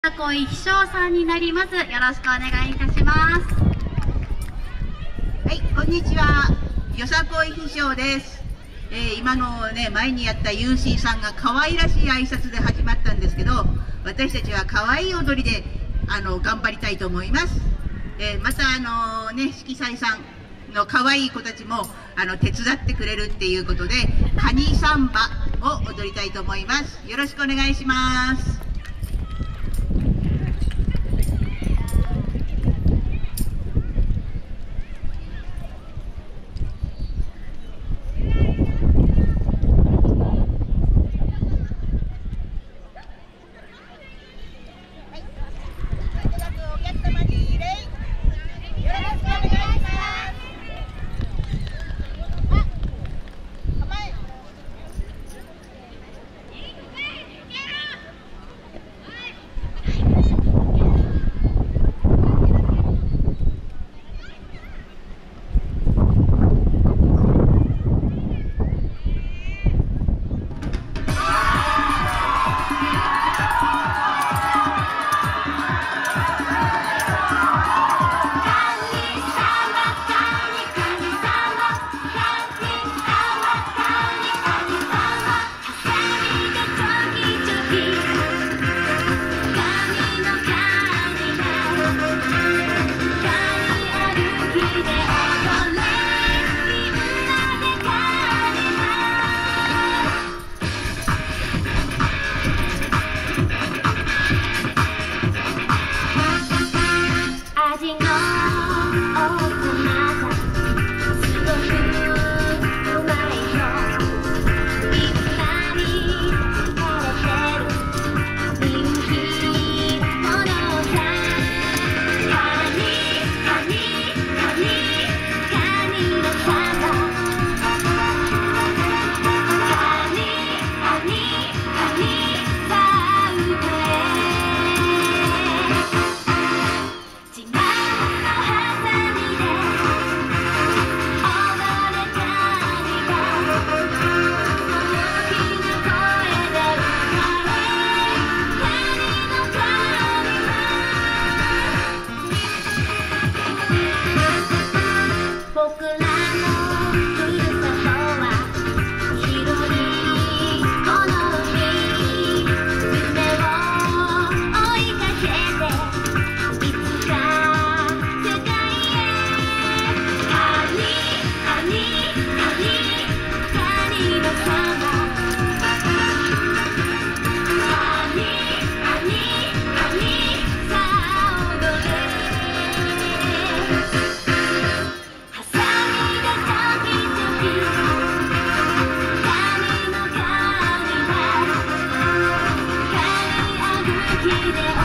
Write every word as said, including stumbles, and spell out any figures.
小井飛翔さんになります。よろしくお願いいたします。 はい、こんにちは。よさこい飛翔です。えー、今のね、前にやった ユーシー さんが可愛らしい挨拶で始まったんですけど、私たちは可愛い踊りであの頑張りたいと思います。えー、またあのね、色彩さんの可愛い子たちもあの手伝ってくれるっていうことで、カニサンバを踊りたいと思います。よろしくお願いします。 で